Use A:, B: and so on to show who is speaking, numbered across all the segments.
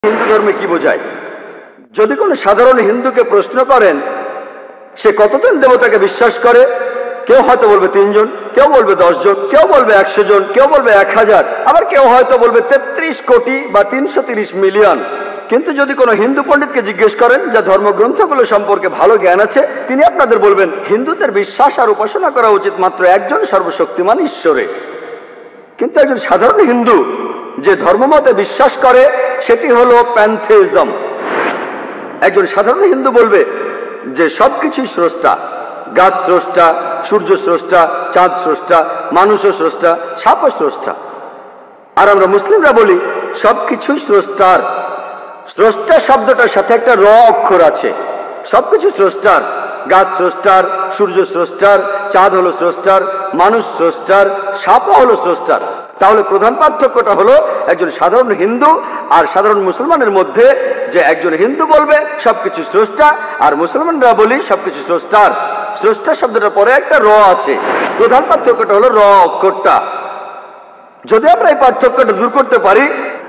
A: হিন্দু ধর্মে কি বোঝায়? যদি কোনো সাধারণ হিন্দুকে প্রশ্ন করেন সে কতজন দেবতাকে বিশ্বাস করে, কেউ হয়তো বলবে 3 জন, কেউ বলবে 10 জন, কেউ বলবে 100 জন, কেউ বলবে 1000, আবার কেউ হয়তো বলবে 33 কোটি বা 330 মিলিয়ন। কিন্তু যদি কোনো হিন্দু পণ্ডিতকে জিজ্ঞেস করেন যা ধর্মগ্রন্থগুলো সম্পর্কে ভালো জ্ঞান আছে, তিনি আপনাদের বলবেন হিন্দুদের বিশ্বাস আর উপাসনা করা উচিত মাত্র একজন সর্বশক্তিমান ঈশ্বরে। কিন্তু একজন সাধারণ হিন্দু যে ধর্মমতে বিশ্বাস করে সেটি হলো প্যান্থেইজম। একজন সাধারণ হিন্দু বলবে যে সবকিছুই স্রষ্টা, গাছ স্রষ্টা, সূর্য স্রষ্টা, চাঁদ স্রষ্টা, মানুষও স্রষ্টা, সাপও স্রষ্টা। আর আমরা মুসলিমরা বলি সবকিছুই স্রষ্টার। স্রষ্টা শব্দটার সাথে একটা র অক্ষর আছে। সবকিছু স্রষ্টার, গাছ স্রষ্টার, সূর্য স্রষ্টার, চাঁদ হলো স্রষ্টার, মানুষ স্রষ্টার, সাপও হলো স্রষ্টার। তাহলে প্রধান পার্থক্যটা হলো একজন সাধারণ হিন্দু আর সাধারণ মুসলমানের মধ্যে, যে একজন হিন্দু বলবে সবকিছু স্রষ্টা আর মুসলমানরা বলি সবকিছু স্রষ্টার। স্রষ্টা শব্দটার পরে একটা র আছে। প্রধান পার্থক্যটা হলো র অক্ষরটা। যদি আমরা এই পার্থক্যটা দূর করতে পারি,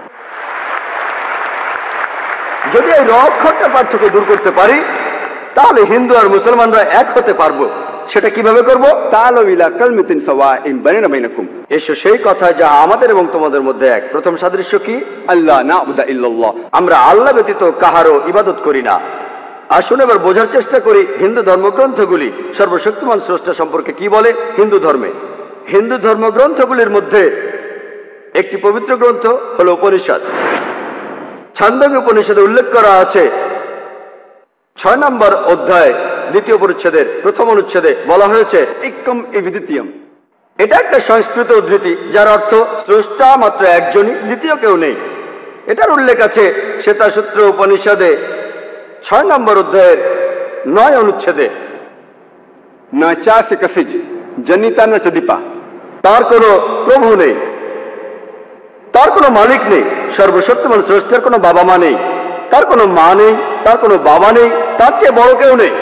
A: যদি এই র অক্ষরটা পার্থক্য দূর করতে পারি, তাহলে হিন্দু আর মুসলমানরা এক হতে পারবো। সেটা কিভাবে করবো?
B: তাআলাউ ইলা কালিমাতিন সাওয়াইন বাইনা বাইনাকুম।
A: এসো সেই কথা যা আমাদের এবং তোমাদের মধ্যে এক। প্রথম সাদৃশ্য কি?
B: আল্লাহ না'বুদা ইল্লাল্লাহ।
A: আমরা আল্লাহ ব্যতীত কাহারও ইবাদত করি না। আসুন এবার বোঝার চেষ্টা করি হিন্দু ধর্মগ্রন্থগুলি সর্বশক্তিমান স্রষ্টা সম্পর্কে কি বলে। হিন্দু ধর্মে, হিন্দু ধর্মগ্রন্থগুলির মধ্যে একটি পবিত্র গ্রন্থ হল উপনিষদ। ছান্দোগ্য উপনিষদে উল্লেখ করা আছে 6 নম্বর অধ্যায় 2য় পরিচ্ছেদের 1ম অনুচ্ছেদে বলা হয়েছে
B: একম এবিদিত্যম।
A: এটা একটা সংস্কৃত উদ্ধৃতি যার অর্থ স্রষ্টা মাত্র একজনই, দ্বিতীয় কেউ নেই। এটার উল্লেখ আছে শ্বেতাসূত্র উপনিষদে 6 নম্বর অধ্যায়ের 9 অনুচ্ছেদে।
B: না চাসে কসিজ জনিতা না চদিপা।
A: তার কোনো প্রভু নেই, তার কোনো মালিক নেই। সর্বশক্তিমান স্রষ্টার কোনো বাবা মা নেই, তার কোনো মা নেই, তার কোনো বাবা নেই, তার চেয়ে বড় কেউ নেই।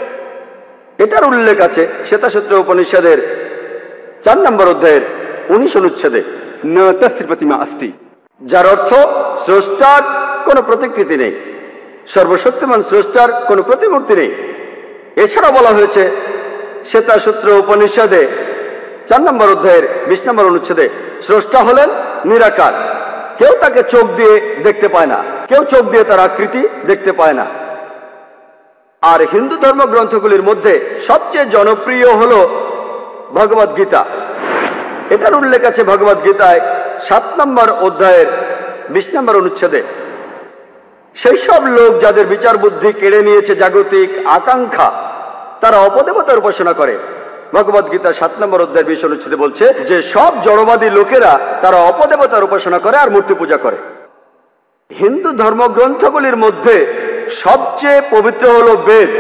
A: এটার উল্লেখ আছে শ্বেতাসূত্র উপনিষদের 4 নম্বর অধ্যায়ের 19 অনুচ্ছেদে।
B: না তস্য প্রতিমা অস্তি।
A: যার অর্থ স্রষ্টার কোনো প্রতিকৃতি নেই, সর্বশক্তিমান স্রষ্টার কোনো প্রতিমূর্তি নেই। এছাড়া বলা হয়েছে শ্বেতাসূত্র উপনিষদে 4 নম্বর অধ্যায়ের 20 নম্বর অনুচ্ছেদে স্রষ্টা হলেন নিরাকার। কেউ তাকে চোখ দিয়ে দেখতে পায় না, কেউ চোখ দিয়ে তার আকৃতি দেখতে পায় না। আর হিন্দু ধর্মগ্রন্থগুলির মধ্যে সবচেয়ে জনপ্রিয় হল ভগবদ গীতা। এটার উল্লেখ আছে ভগবদ গীতায় 7 নম্বর অধ্যায়ের 20 নম্বর অনুচ্ছেদে। সেই সব লোক যাদের বিচার বুদ্ধি কেড়ে নিয়েছে জাগতিক আকাঙ্ক্ষা, তারা অপদেবতার উপাসনা করে। ভগবদ গীতা 7 নম্বর অধ্যায়ের 20 অনুচ্ছেদে বলছে যে সব জড়বাদী লোকেরা তারা অপদেবতার উপাসনা করে আর মূর্তি পূজা করে। হিন্দু ধর্মগ্রন্থগুলির মধ্যে সবচেয়ে পবিত্র হল বেদ।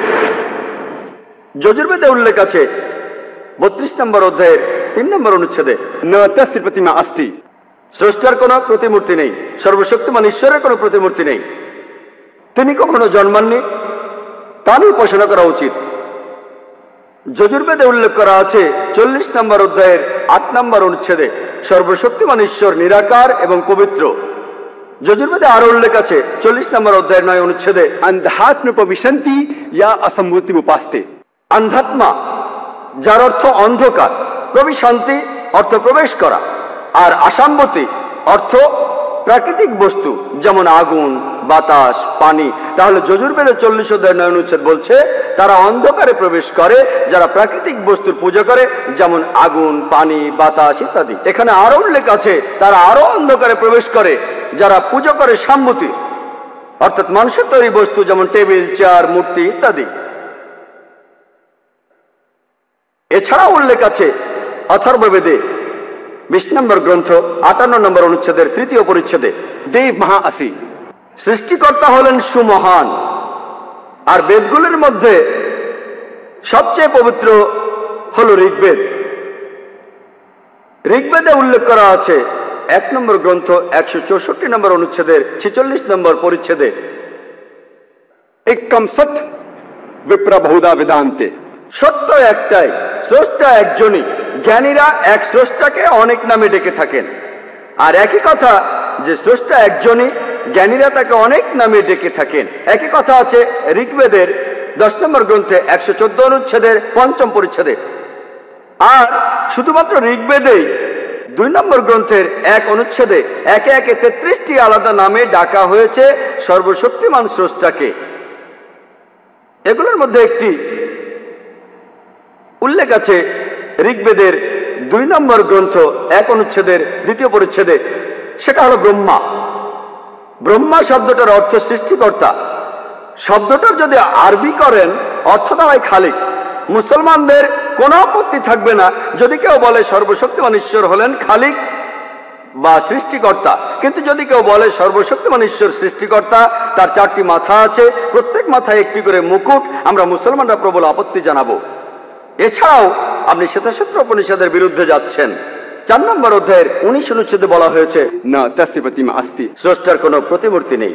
A: যজুর্বেদে উল্লেখ আছে 32 নম্বর অধ্যায়ের 3 নম্বর অনুচ্ছেদে
B: না তস্য প্রতিমা অস্তি।
A: স্রষ্টার কোনো প্রতিমূর্তি নেই, সর্বশক্তিমান ঈশ্বরের কোনো প্রতিমূর্তি নেই। তিনি কখনো জন্মাননি, তারই উপাসনা করা উচিত। যজুর্বেদে উল্লেখ করা আছে 40 নম্বর অধ্যায়ের 8 নম্বর অনুচ্ছেদে সর্বশক্তিমান ঈশ্বর নিরাকার এবং পবিত্র। যজুর্বেদে আরো উল্লেখ আছে 40 নম্বর অধ্যায়ের 9 অনুচ্ছেদে
B: অন্ধাত্ম প্রবিশন্তি ইয়া অসম্ভূতি উপাস্তে।
A: অন্ধাত্মা, যার অর্থ অন্ধকার, প্রবিশান্তি অর্থ প্রবেশ করা, আর আসাম্বতী অর্থ প্রাকৃতিক বস্তু যেমন আগুন, বাতাস, পানি। তাহলে যজুর্বেদের 40 অধ্যায় 9 অনুচ্ছেদ বলছে তারা অন্ধকারে প্রবেশ করে যারা প্রাকৃতিক বস্তুর পূজা করে, যেমন আগুন, পানি, বাতাস ইত্যাদি। এখানে আরো উল্লেখ আছে তারা আরো অন্ধকারে প্রবেশ করে যারা পূজা করে সাম্মতি, অর্থাৎ মানুষের তৈরি বস্তু যেমন টেবিল, চেয়ার, মূর্তি ইত্যাদি। এছাড়াও উল্লেখ আছে অথর্ববেদে 20 নম্বর গ্রন্থ 58 নম্বর অনুচ্ছেদের 3য় পরিচ্ছেদে
B: দেব মহা আসি।
A: সৃষ্টিকর্তা হলেন সুমহান। আর বেদগুলির মধ্যে সবচেয়ে পবিত্র হল ঋগ্বেদ। ঋগ্বেদে উল্লেখ করা আছে 1 নম্বর গ্রন্থ 164 নম্বর অনুচ্ছেদের 46 নম্বর পরিচ্ছেদে
B: একম সৎ বিপ্র বহুধা বেদান্তে।
A: সত্য একটাই, স্রষ্টা একজনই। জ্ঞানীরা এক স্রষ্টাকে অনেক নামে ডেকে থাকেন। আর একই কথা যে স্রষ্টা একজনই, জ্ঞানীরা তাকে অনেক নামে ডেকে থাকেন। একই কথা আছে ঋগ্বেদের 10 নম্বর গ্রন্থে 114 অনুচ্ছেদের 5ম পরিচ্ছেদে। আর শুধুমাত্র ঋগ্বেদেই 2 নম্বর গ্রন্থের 1 অনুচ্ছেদে একে একে 33টি আলাদা নামে ডাকা হয়েছে সর্বশক্তিমান স্রষ্টাকে। এগুলোর মধ্যে একটি উল্লেখ আছে ঋগ্বেদের 2 নম্বর গ্রন্থ 1 অনুচ্ছেদের 2য় পরিচ্ছেদে, সেটা হলো ব্রহ্মা। ব্রহ্মা শব্দটার অর্থ সৃষ্টিকর্তা। শব্দটার যদি আরবি করেন অর্থ দাঁড়ায় খালিক। মুসলমানদের কোনো আপত্তি থাকবে না যদি কেউ বলে সর্বশক্তিমান ঈশ্বর হলেন খালিক বা সৃষ্টিকর্তা, কিন্তু যদি কেউ বলে সর্বশক্তিমান ঈশ্বর সৃষ্টিকর্তা, তার 4টি মাথা আছে, প্রত্যেক মাথায় একটি করে মুকুট, আমরা মুসলমানরা প্রবল আপত্তি জানাবো। এছাড়াও আপনি শ্বেতাসূত্র উপনিষদের বিরুদ্ধে যাচ্ছেন। 4 নম্বর অধ্যায়ের 19 অনুচ্ছেদে বলা হয়েছে
B: न तस्य प्रतिमा अस्ति।
A: স্রষ্টার কোনো প্রতিমূর্তি নেই।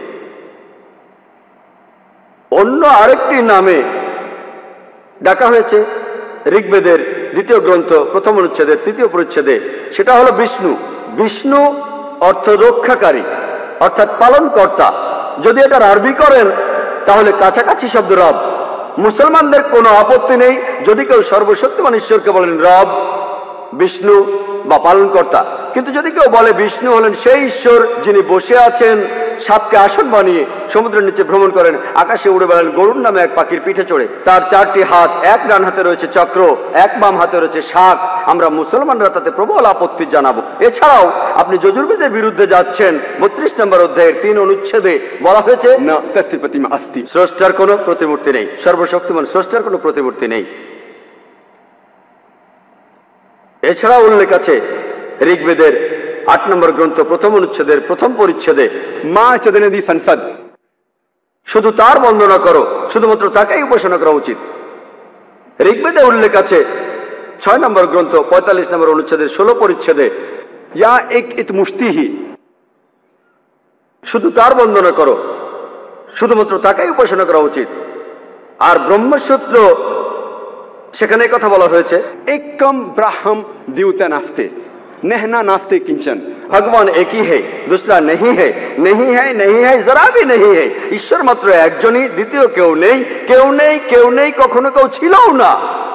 A: অন্য আরেকটি নামে ডাকা হয়েছে ঋগ্বেদের 2য় গ্রন্থ 1ম অনুচ্ছেদের 3য় পরিচ্ছেদে, সেটা হলো বিষ্ণু। বিষ্ণু অর্থ রক্ষাকারী, অর্থাৎ পালনকর্তা। যদি এটার আরবি করেন তাহলে কাছাকাছি শব্দ রব। মুসলমানদের কোনো আপত্তি নেই যদি কেউ সর্বশক্তিমান ঈশ্বরকে বলেন রব, বিষ্ণু বা পালনকর্তা। কিন্তু যদি কেউ বলে বিষ্ণু হলেন সেই ঈশ্বর যিনি বসে আছেন সাপকে আসন বানিয়ে, সমুদ্রের নিচে ভ্রমণ করেন, আকাশে উড়ে বেড়ান গরুর নামে এক পাখির পিঠে চড়ে, তার 4টি হাত, এক ডান হাতে রয়েছে চক্র, এক বাম হাতে রয়েছে শাক, আমরা মুসলমানরা তাতে প্রবল আপত্তি জানাবো। এছাড়াও আপনি যজুর্বেদের বিরুদ্ধে যাচ্ছেন। 32 নম্বর অধ্যায়ের 3 অনুচ্ছেদে বলা হয়েছে
B: न तस्य प्रतिमा अस्ति।
A: স্রষ্টার কোনো প্রতিমূর্তি নেই, সর্বশক্তিমান স্রষ্টার কোনো প্রতিমূর্তি নেই। এছাড়া উল্লেখ আছে ঋগ্বেদের 8 নম্বর গ্রন্থ 1ম অনুচ্ছেদের 1ম পরিচ্ছেদে,
B: मां चदनदी संसद।
A: শুধু তার বন্দনা করো, শুধুমাত্র তাকেই উপাসনা করা উচিত। ঋগ্বেদে উল্লেখ আছে 6 নম্বর গ্রন্থ 45 নম্বর অনুচ্ছেদের 16 পরিচ্ছেদে,
B: या एक इतमुष्टि ही।
A: শুধু তার বন্দনা করো, শুধুমাত্র তাকেই উপাসনা করা উচিত। আর ব্রহ্মসূত্র সেখানে কথা বলা হয়েছে
B: एकम ब्राह्म द्यूता नास्ते, नहना नास्ते किंचन।
A: ভগবান একই হে, দুসরা নেহি হে, নেহি হে, নেহি হে, জরা ভি নেহি হে। ঈশ্বর মাত্র একজনই, দ্বিতীয় কেউ নেই, কেউ নেই, কেউ নেই, কখনো কেউ ছিলও না।